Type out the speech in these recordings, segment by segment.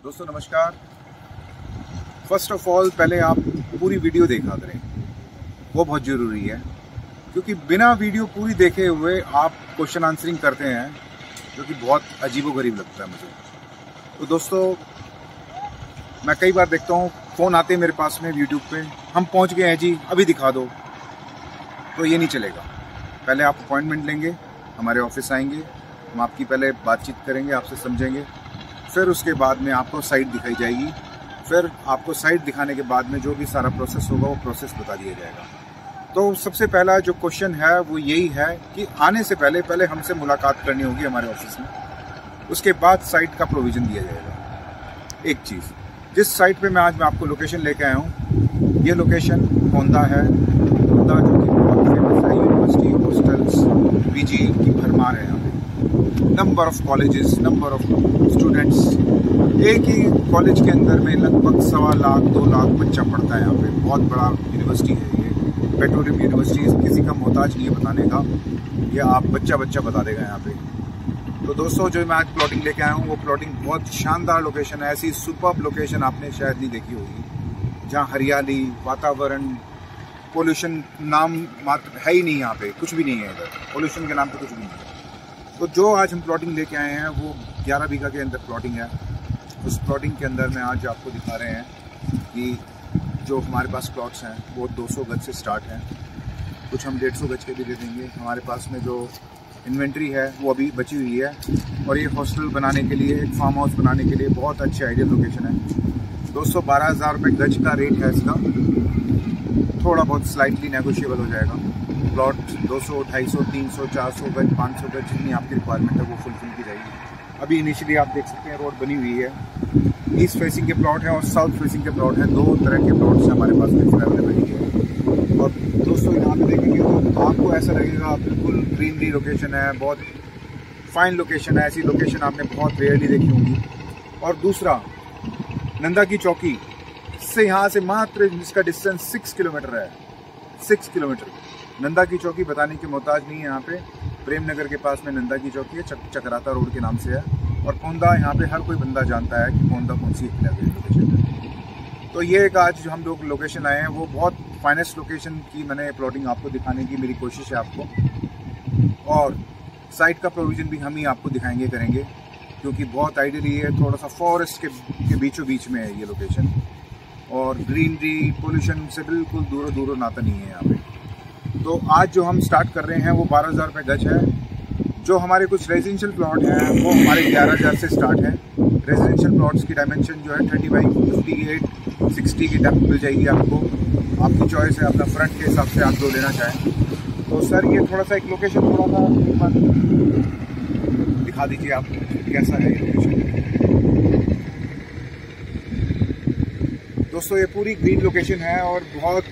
दोस्तों नमस्कार। First of all पहले आप पूरी वीडियो देखा करें, वो बहुत ज़रूरी है, क्योंकि बिना वीडियो पूरी देखे हुए आप क्वेश्चन आंसरिंग करते हैं जो कि बहुत अजीबोगरीब लगता है मुझे। तो दोस्तों मैं कई बार देखता हूँ फ़ोन आते हैं मेरे पास में यूट्यूब पे, हम पहुँच गए हैं जी, अभी दिखा दो। तो ये नहीं चलेगा। पहले आप अपॉइंटमेंट लेंगे, हमारे ऑफिस आएंगे, हम आपकी पहले बातचीत करेंगे, आपसे समझेंगे, फिर उसके बाद में आपको साइट दिखाई जाएगी। फिर आपको साइट दिखाने के बाद में जो भी सारा प्रोसेस होगा वो प्रोसेस बता दिया जाएगा। तो सबसे पहला जो क्वेश्चन है वो यही है कि आने से पहले हमसे मुलाकात करनी होगी हमारे ऑफिस में, उसके बाद साइट का प्रोविज़न दिया जाएगा। एक चीज़, जिस साइट पे मैं आज आपको लोकेशन लेके आया हूँ, ये लोकेशन पोंदा है। पोंदा जो कि बहुत फेमस है, यूनिवर्सिटी, हॉस्टल्स, पीजी की भरमार है यहाँ पे। Number of colleges, number of students, एक ही कॉलेज के अंदर में लगभग 1.25 लाख 2 लाख बच्चा पढ़ता है यहाँ पे। बहुत बड़ा यूनिवर्सिटी है ये, पेट्रोलियम यूनिवर्सिटी, किसी का मोहताज नहीं है बताने का, ये आप बच्चा बता देगा यहाँ पे। तो दोस्तों जो मैं आज प्लॉटिंग लेके आया हूँ वो प्लॉटिंग बहुत शानदार लोकेशन है। ऐसी सुपर्ब लोकेशन आपने शायद नहीं देखी होगी, जहाँ हरियाली, वातावरण, पोल्यूशन नाम मात्र है ही नहीं। यहाँ पे कुछ भी नहीं है, इधर पोल्यूशन के नाम पे कुछ भी नहीं है। तो जो आज हम प्लॉटिंग लेके आए हैं वो 11 बीघा के अंदर प्लॉटिंग है। उस प्लॉटिंग के अंदर में आज आपको दिखा रहे हैं कि जो हमारे पास प्लॉट्स हैं वो 200 गज से स्टार्ट हैं, कुछ हम 150 गज के भी दे देंगे। हमारे पास में जो इन्वेंट्री है वो अभी बची हुई है, और ये हॉस्टल बनाने के लिए, एक फार्म हाउस बनाने के लिए बहुत अच्छी आइडियल लोकेशन है। दोस्तों 12,000 रुपये गज का रेट है इसका, थोड़ा बहुत स्लाइटली नेगोशिएबल हो जाएगा। प्लॉट 200, 250, 300, 400 गज, 500 गज, जितनी आपकी रिक्वायरमेंट है वो फुलफिल की जाएगी। अभी इनिशियली आप देख सकते हैं रोड बनी हुई है। ईस्ट फेसिंग के प्लॉट है और साउथ फेसिंग के प्लॉट है, दो तरह के प्लॉट्स हमारे पास में अवेलेबल है। और दोस्तों यहाँ पे देखेंगे तो आपको ऐसा लगेगा बिल्कुल ग्रीनरी लोकेशन है, बहुत फाइन लोकेशन है। ऐसी लोकेशन आपने बहुत रेयरली देखी होगी। और दूसरा, नंदा की चौकी से यहाँ से मात्र इसका डिस्टेंस 6 किलोमीटर है। 6 किलोमीटर। नंदा की चौकी बताने की मोहताज नहीं है। यहाँ पे प्रेम नगर के पास में नंदा की चौकी है, चकराता रोड के नाम से है। और पोंदा यहाँ पे हर कोई बंदा जानता है कि पोंदा कौन सी लोकेशन है। तो ये एक आज हम लोग लोकेशन आए हैं, वो बहुत फाइनेस्ट लोकेशन की मैंने प्लॉटिंग आपको दिखाने की मेरी कोशिश है आपको। और साइट का प्रोविज़न भी हम ही आपको दिखाएंगे, करेंगे, क्योंकि बहुत आइडियली है, थोड़ा सा फॉरेस्ट के बीचों बीच में है ये लोकेशन, और ग्रीनरी, पोल्यूशन से बिल्कुल दूर नाता नहीं है यहाँ पे। तो आज जो हम स्टार्ट कर रहे हैं वो 12,000 रुपये गज है। जो हमारे कुछ रेजिडेंशियल प्लॉट हैं वो हमारे 11,000 से स्टार्ट है। रेजिडेंशियल प्लॉट्स की डायमेंशन जो है 30 बाई 58, 60 की डेप्थ मिल जाएगी आपको। आपकी चॉइस है, अपना फ्रंट के हिसाब से आप जो लेना चाहें। तो सर ये थोड़ा सा एक लोकेशन थोड़ा सा दिखा दीजिए आप, कैसा है ये लोकेशन। दोस्तों ये पूरी ग्रीन लोकेशन है और बहुत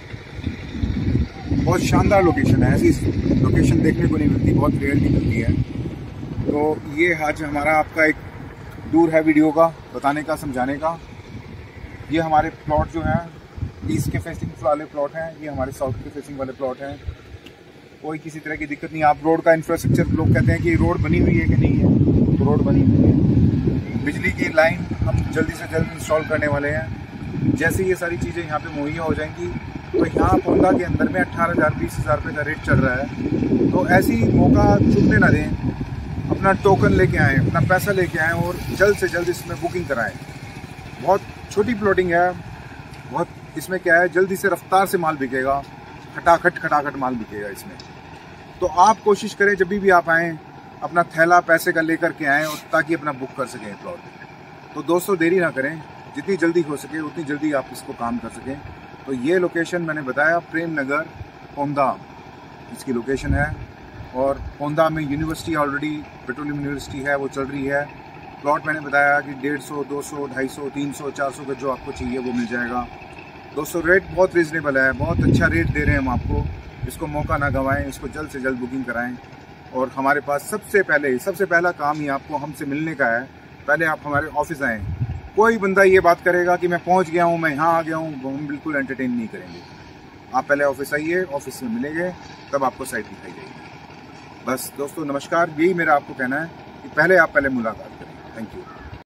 शानदार लोकेशन है। ऐसी लोकेशन देखने को नहीं मिलती, बहुत रेयरली मिलती है। तो ये आज हमारा आपका एक टूर है वीडियो का, बताने का, समझाने का। ये हमारे प्लॉट जो हैं ईस्ट के फेसिंग वाले प्लॉट हैं, ये हमारे साउथ के फेसिंग वाले प्लॉट हैं। कोई किसी तरह की दिक्कत नहीं। आप रोड का इंफ्रास्ट्रक्चर, लोग कहते हैं कि रोड बनी हुई है कि नहीं है, तो रोड बनी हुई है। बिजली की लाइन हम जल्दी से जल्द इंस्टॉल करने वाले हैं। जैसे ये सारी चीज़ें यहाँ पे मुहैया हो जाएंगी तो यहाँ पोंदा के अंदर में 18,000 20,000 रुपये का रेट चल रहा है। तो ऐसी मौका चूकने ना दें, अपना टोकन लेके आएँ, अपना पैसा लेके आएँ और जल्द से जल्द इसमें बुकिंग कराएँ। बहुत छोटी प्लॉटिंग है, बहुत इसमें क्या है, जल्दी से रफ्तार से माल बिकेगा, खटाखट माल बिकेगा इसमें। तो आप कोशिश करें जब भी आप आएँ अपना थैला पैसे का लेकर के आएँ, और ताकि अपना बुक कर सकें प्लॉट। तो दोस्तों देरी ना करें, जितनी जल्दी हो सके उतनी जल्दी आप इसको काम कर सकें। तो ये लोकेशन मैंने बताया, प्रेम नगर पोंदा इसकी लोकेशन है। और पोंदा में यूनिवर्सिटी ऑलरेडी, पेट्रोलियम यूनिवर्सिटी है, वो चल रही है। प्लॉट मैंने बताया कि 150, 200, 250, 300, 400 का जो आपको चाहिए वो मिल जाएगा। दोस्तों रेट बहुत रीज़नेबल है, बहुत अच्छा रेट दे रहे हैं हम आपको। इसको मौका ना गंवाएं, इसको जल्द से जल्द बुकिंग कराएं। और हमारे पास सबसे पहला काम ही आपको हमसे मिलने का है। पहले आप हमारे ऑफिस आएँ। कोई बंदा ये बात करेगा कि मैं पहुंच गया हूं, मैं यहाँ आ गया हूं, हम बिल्कुल एंटरटेन नहीं करेंगे। आप पहले ऑफिस आइए, ऑफिस में मिलेंगे, तब आपको साइट दिखाई जाएगी। बस दोस्तों नमस्कार, यही मेरा आपको कहना है कि पहले आप मुलाकात करें। Thank you.